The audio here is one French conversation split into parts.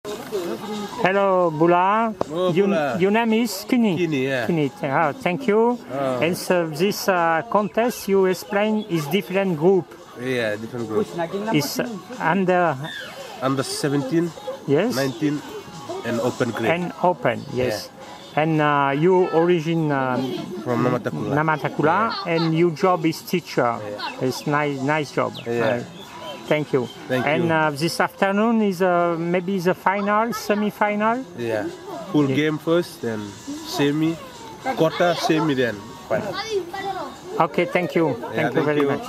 Hello, Bula. Oh, Bula. Your name is Kini. Kini, yeah. Kini. Oh, thank you. Oh. And so this contest you explain is different group. Yeah, different groups. Is under Under 17, yes 19, and open grade. and open yes. And you origin From Namatakula. Namatakula, and your job is teacher. It's nice job. Yeah. Thank you. Thank and you. This afternoon is maybe the final, semi-final. Yeah. Full game first, then semi, quarter, semi, then final. Okay, thank you. Yeah, Thank you very much.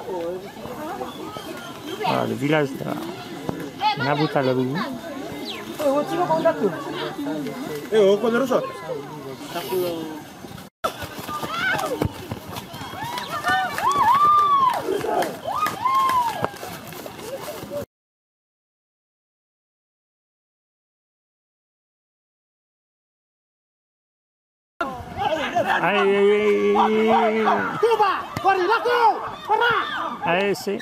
Le village de Nabutalabu. Allez, c'est...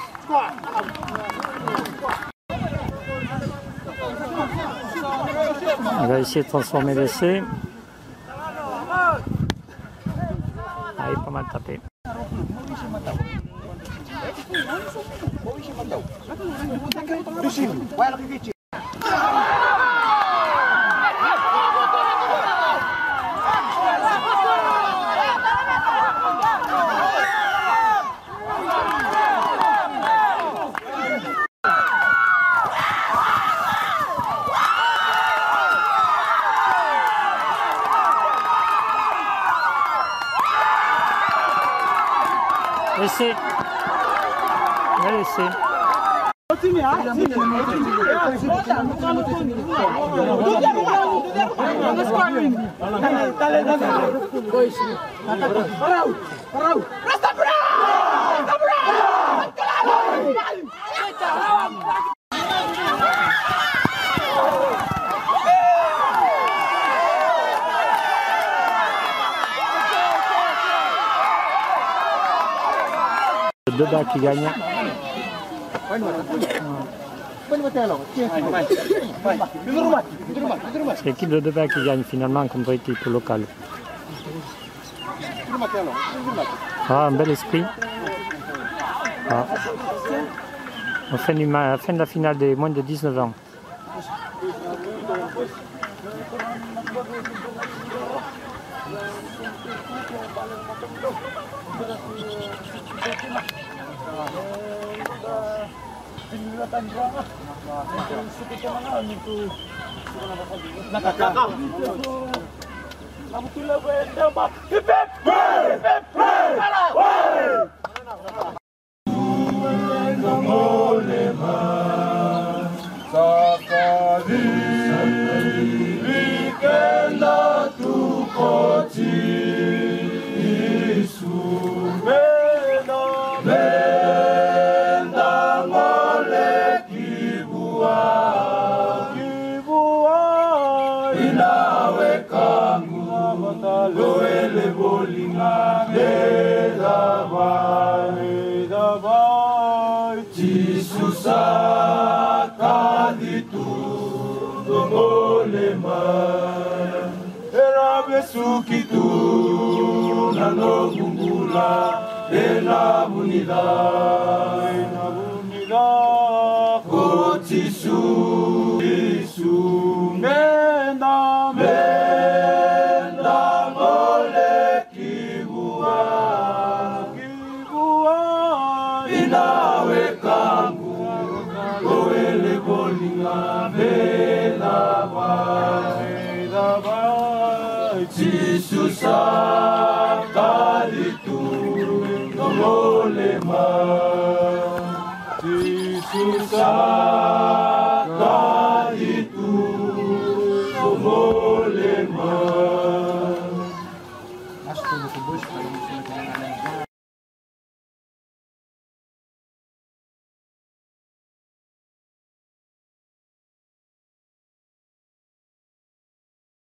On va essayer de transformer l'essai. Ah, il est pas mal tapé. Essai. Essai. Deux bas qui gagnent. C'est l'équipe de Deba qui gagne finalement contre l'équipe locale. Ah, un bel esprit. Ah. On fait la fin de la finale des moins de 19 ans.